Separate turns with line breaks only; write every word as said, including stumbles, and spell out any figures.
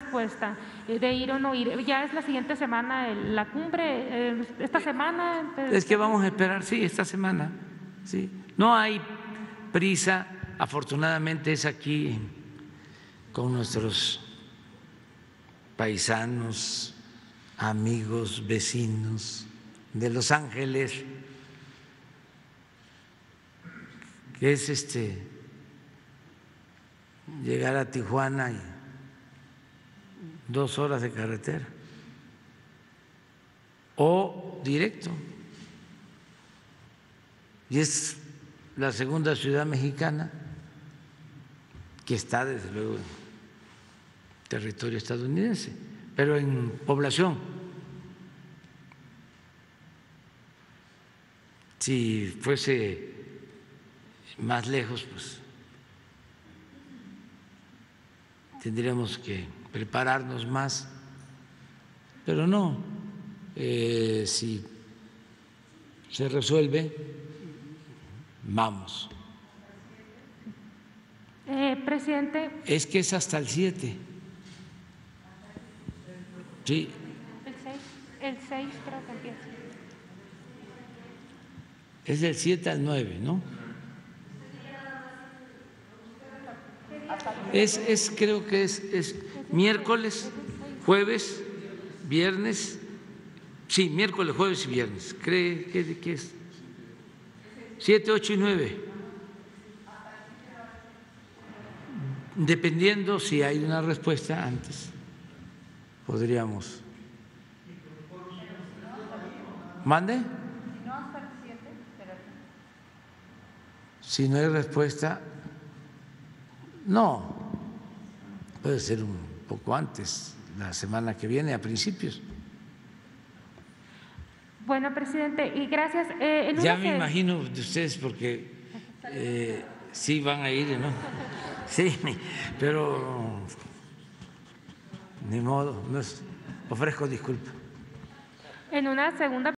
respuesta de ir o no ir. Ya es la siguiente semana la cumbre, esta semana.
Es que vamos a esperar, sí, esta semana. Sí, no hay prisa, afortunadamente es aquí con nuestros paisanos, amigos, vecinos de Los Ángeles, que es este llegar a Tijuana y dos horas de carretera o directo. Y es la segunda ciudad mexicana que está desde luego en territorio estadounidense, pero en población. Si fuese más lejos, pues tendríamos que prepararnos más, pero no, eh, si se resuelve, vamos.
Eh, presidente.
Es que es hasta el siete. Sí.
El seis, el seis creo que empieza.
Es del siete al nueve, ¿no? Es, es creo que es, es miércoles, jueves, viernes, sí, miércoles, jueves y viernes. ¿Cree que, que es? Siete, ocho y nueve. Dependiendo si hay una respuesta antes, podríamos. ¿Mande? Si no hay respuesta, no, puede ser un poco antes, la semana que viene, a principios.
Bueno, presidente, y gracias. Eh, en
ya
una
me
que...
imagino de ustedes porque eh, sí van a ir, ¿no? Sí, pero ni modo, no es, ofrezco disculpas.
En una segunda